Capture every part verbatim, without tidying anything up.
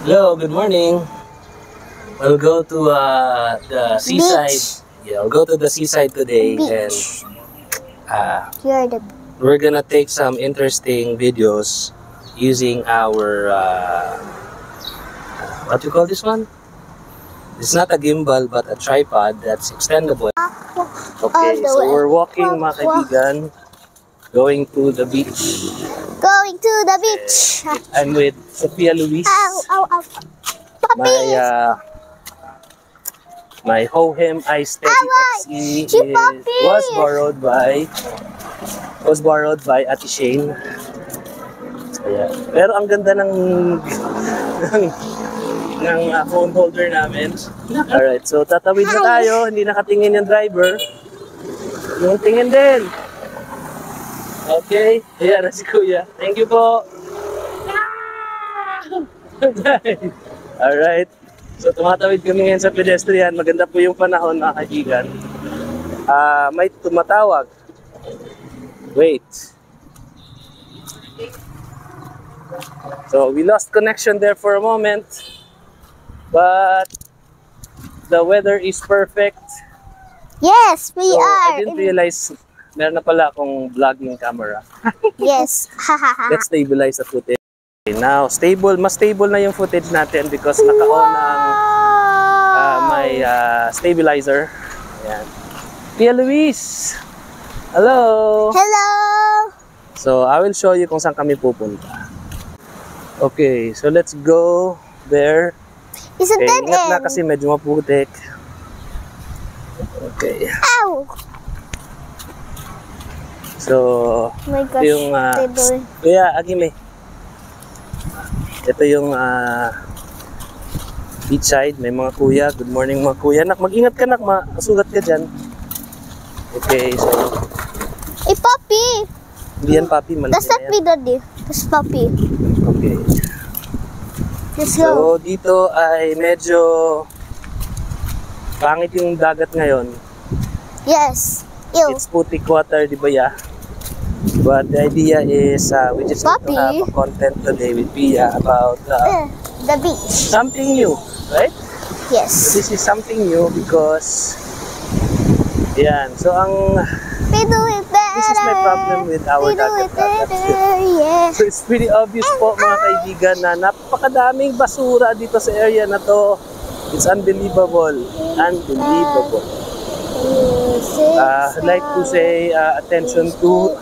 Hello, good morning. We'll go to uh, the seaside. Beach. Yeah, we'll go to the seaside today, Beach. and uh, You're the we're gonna take some interesting videos using our uh, what do you call this one? It's not a gimbal but a tripod that's extendable. Okay, the so way. we're walking, mga Walk, walk. kaibigan, going to the beach. going to the beach. I'm with Sophia Luis. Ow, ow, ow. My Puppies. uh, my Hohem I Steady Away. X E She is, puppies. was borrowed by was borrowed by Ate Shane. Ayan. Pero ang ganda ng ng, ng uh, phone holder namin. Alright, so tatawid na tayo. Hindi nakatingin yung driver. Yung tingin din. Okay, ayan na si Kuya. Thank you po. Alright. So tumatawid kami ngayon sa pedestrian. Maganda po yung panahon, mga kaibigan. Ah, may tumatawag. Wait. So we lost connection there for a moment. But the weather is perfect. Yes, we So are. I didn't realize meron na pala akong vlogging camera. Yes. Let's stabilize the footage. Okay, now, stable, mas stable na yung footage natin because naka-on na ang uh, may uh, stabilizer. Ayan. Tia Luis! Hello! Hello. So, I will show you kung saan kami pupunta. Okay, so let's go there. It's a Okay, dead ingat na end. kasi medyo maputik. Okay. Ow. So, My gosh. yung uh, Stable. Kuya, Agime. Ito yung uh, beachside. May mga kuya. Good morning mga kuya. Nak, mag-ingat ka nak. Masugat ka dyan. Okay, so Hey, puppy. hindi yan papi. Malaki That's na not yan. me, daddy. That's puppy. Okay. Let's go. So, dito ay medyo pangit yung dagat ngayon. Yes. Ew. It's putik water, di ba ya? But the idea is uh, we just need to Papi. have a content today with Pia about uh, Eh, the beach. something new, right? Yes. This is something new because yan. So ang We do it better. this is my problem with our We do it dagat-dagat. better. Yeah. So it's pretty obvious po mga kaibigan na napakadaming basura dito sa area na to. It's unbelievable. Unbelievable. Uh, I'd like to say uh, attention to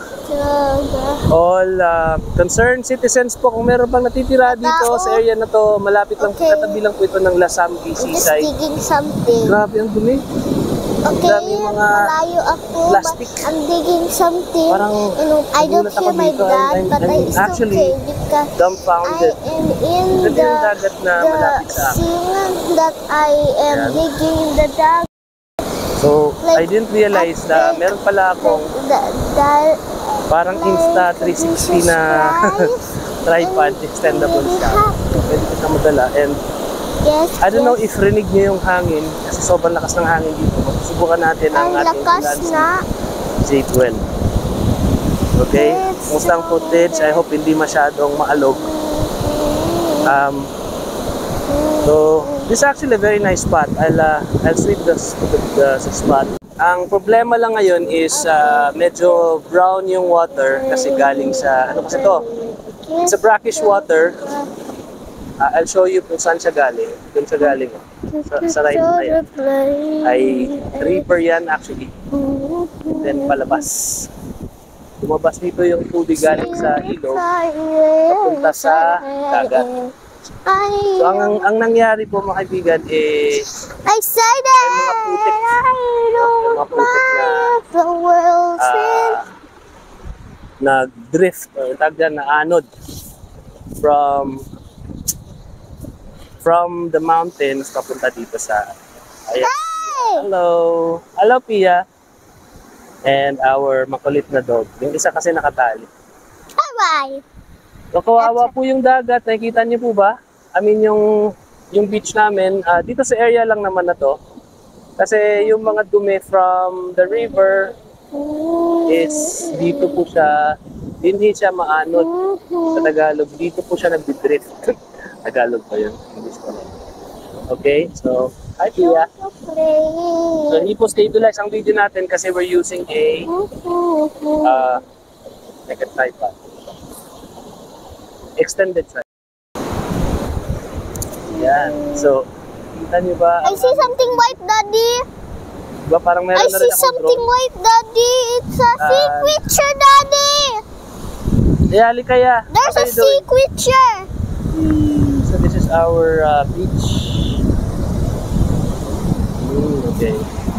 all uh, concerned citizens po. Kung meron bang natitira dito sa area na to, malapit lang, Okay. katabi lang po ito ng Lasamgi I'm just Seaside. digging something. Grabe ang dumi. Okay, dami mga malayo ako, plastic. but I'm digging something. Parang you know, I don't nagulat ako hear my dito. dad, I'm- but I'm I, it's actually okay because I Dumbfounded. am in Ito the, yung dagat na the malapit sa akin. scene that I am Ayan. digging in the dog. So, I Like, didn't realize na meron pala akong The, the, parang Insta three sixty na tripod, extendable siya. So, pwede kita madala. And yes, I don't know yes. if rinig niyo yung hangin kasi sobrang lakas ng hangin dito. Susubukan natin ang Ang ating lakas Landscape na. J twelve. Okay? It's Kumusta ang so footage? I hope hindi masyadong maalog. Um, so, this is actually a very nice spot. I'll, uh, I'll sweep the, the, the, the spot. Ang problema lang ngayon is uh, medyo brown yung water kasi galing sa, ano kasi to? It's a brackish water. Uh, I'll show you kung saan siya galing. Doon siya galing. Sa, sa right na yan. Ay river yan actually. Then palabas. Lumabas dito yung tubig galing sa ilog. Papunta sa dagat. So ang, ang, ang nangyari po mga kaibigan eh Excited! may mga putik. I don't Mga putik na the world's in. uh, nag-drift or tag dyan na anod from from the mountains papunta dito sa ayan. Hey! Hello! Hello Pia! And our makulit na dog. Yung isa kasi nakatali. Bye-bye! So, kawawa po yung dagat. Nakikita niyo po ba? I mean, yung, yung beach namin, ah, dito sa area lang naman na to. Kasi yung mga dumi from the river is dito po siya, hindi siya maanod sa Tagalog. Dito po siya nag-drift. Tagalog pa yun. English pa rin. Okay, so, hi Pia. So, hindi po stabilize ang video natin kasi we're using a uh, like a tripod. Extended tripod. Yan. So, kita niyo ba? I see something white, Daddy. Diba parang meron I na rin see akong something drone? white, Daddy. It's a Ah. sea creature, Daddy. Yeah, halika ya. There's What a are you sea doing? creature. So this is our uh, beach. Mm, okay.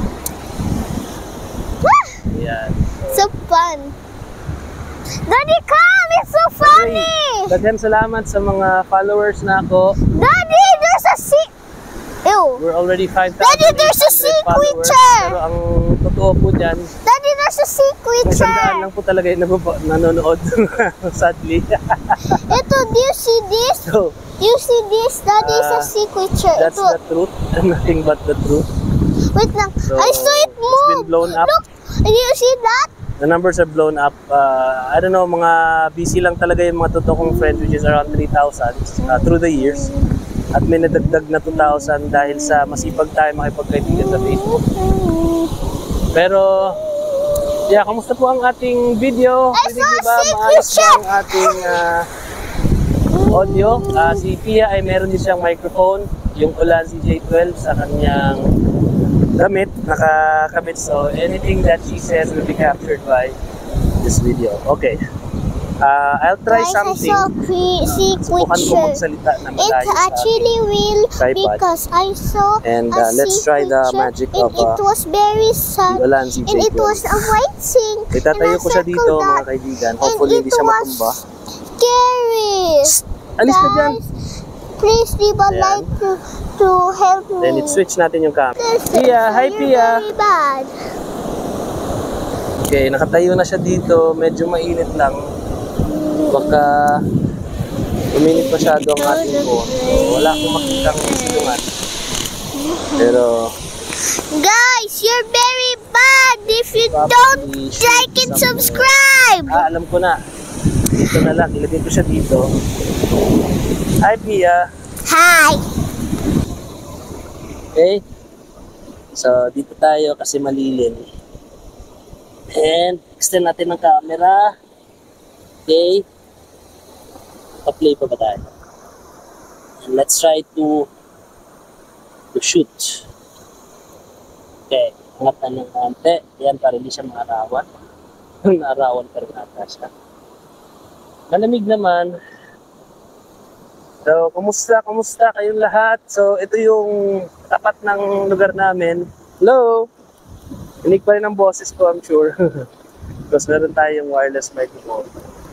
Ah, Yan. so fun. Daddy, come! It's so funny. Daghan salamat sa mga followers na ako. Daddy, there's a sea. Ew. We're already five thousand Daddy, there's a sea followers. creature. Pero ang totoo po dyan, Daddy, there's a sea kung sandaan creature. lang po talaga yung nababa- nanonood. Sadly. Ito, do you see this? So, Do you see this? Daddy, it's a Ah, sea creature. that's Ito. the truth. Nothing but the truth. Wait lang. So, I saw it it's move. been blown up. Look. Do you see that? The numbers are blown up. Uh, I don't know, mga busy lang talaga yung mga totoo kong friends, which is around three thousand uh, through the years. At may nadagdag na two thousand dahil sa masipag tayo makipagkaibigan sa Facebook. Pero, yeah, kamusta po ang ating video? I Hindi saw ba a sea maayos ba creature. ang ating uh, audio? Uh, si Pia ay meron din siyang microphone, yung Ulan C J twelve sa kanyang damit, nakakabit. So, anything that she says will be captured by this video. Okay. Uh, I'll try Guys, I something. saw cre- sea Subukan ko creature. magsalita na It malayo sa actually will tripod. because I saw And, a uh, let's sea try the creature magic and of, it uh, was very sad the Ulan C J and it was twelve. a white thing. Itatayo and I ko siya dito, circled mga that. kaibigan. And Hopefully, it hindi siya was matumba. scary. Alis ka dyan! Guys, please leave a Ayan. like to, to help me. Then, it-switch natin yung camera. This is Pia, hi very, Pia! very bad. Okay, nakatayo na siya dito. Medyo mainit lang. Baka uminit masyado ang ating phone. So, wala akong makitang silungan. Pero, Guys, you're very bad if you Probably don't should like and somewhere. subscribe. ah, alam ko na. Dito na lang. Ilagay ko siya dito. Hi, Pia. Hi. Okay? So, dito tayo kasi malilim. And, extend natin ang camera. Okay? Pa-play pa ba tayo? And let's try to to shoot. Okay, angat na ng konti. Yan, para hindi siya maarawan. Naarawan pa rin ata siya. Malamig naman. So, kumusta? Kumusta kayong lahat? So, ito yung tapat ng lugar namin. Hello! Inig pa rin ang boses ko, I'm sure. Because meron tayong wireless microphone.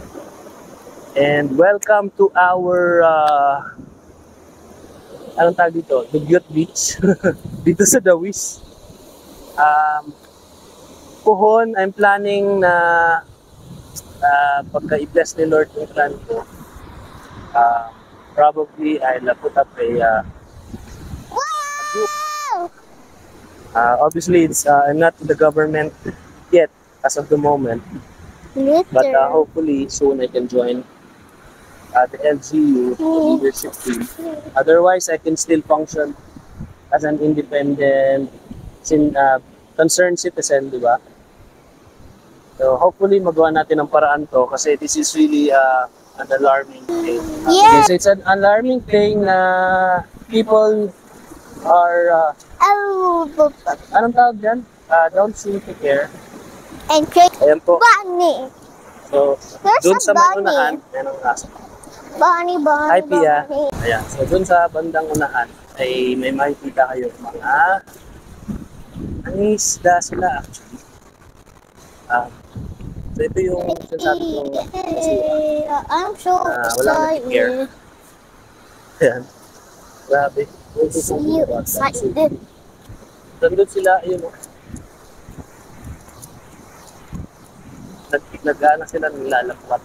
And welcome to our, uh, anong tawag dito? Dugyot Beach. Dito sa Dawis. Um, Puhon, I'm planning na uh, pagka i-bless ni Lord yung plan ko, uh, probably I'll put up a, uh, a group. Uh, obviously, it's uh, I'm not in the government yet as of the moment, but uh, hopefully soon I can join uh, the L G U, the leadership team. Otherwise, I can still function as an independent, sin, uh, concerned citizen, di ba? So hopefully magawa natin ang paraan to kasi this is really uh, an alarming thing. Uh, Yeah. yes, it's an alarming thing na people are, uh, Oh, anong tawag dyan? Uh, don't seem to care. and create Ayan po. bunny. So, There's doon a sa may bunny. unahan, ayan ang aso. Bunny, bunny, Hi, Pia. bunny. Ayan. So, doon sa bandang unahan ay may makikita kayo mga anisda sila actually. Um, so, ito yung sinasabi kong basura. I'm so Ah, wala nang care. excited. Ayan. Grabe. See you excited. Nandun sila, ayun o. Nag nag-ano sila, nilalapwat.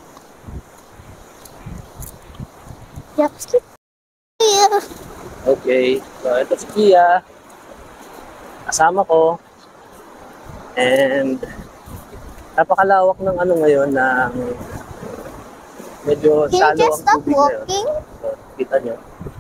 Yep. Yeah. Okay. So, ito si Pia. Kasama ko. And napakalawak ng ano ngayon, ng medyo Can you shallow just ang stop tubig ngayon. walking? So, Kita nyo.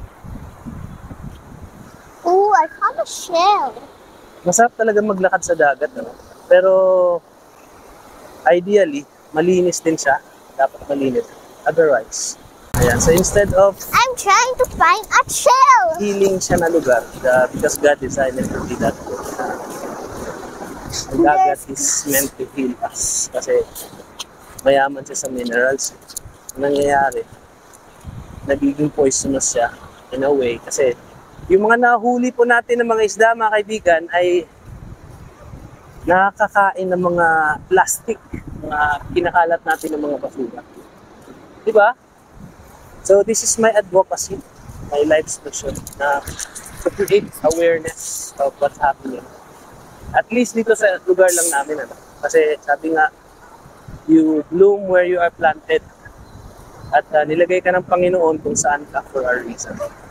Ooh, I found a shell. Masarap talaga maglakad sa dagat. Ano? Pero, ideally, malinis din siya. Dapat malinis. Otherwise, ayan. So instead of I'm trying to find a shell. healing siya na lugar, uh, because God designed it to be that way. Ang dagat is meant to heal us. Kasi mayaman siya sa minerals. Ang nangyayari, nagiging poisonous siya in a way. Kasi yung mga nahuli po natin ng mga isda, mga kaibigan, ay nakakain ng mga plastic, mga kinakalat natin ng mga basura. Diba? So this is my advocacy, my life's mission, na to create awareness of what's happening. At least dito sa lugar lang namin. Ano? Kasi sabi nga, you bloom where you are planted. At uh, nilagay ka ng Panginoon kung saan ka for a reason.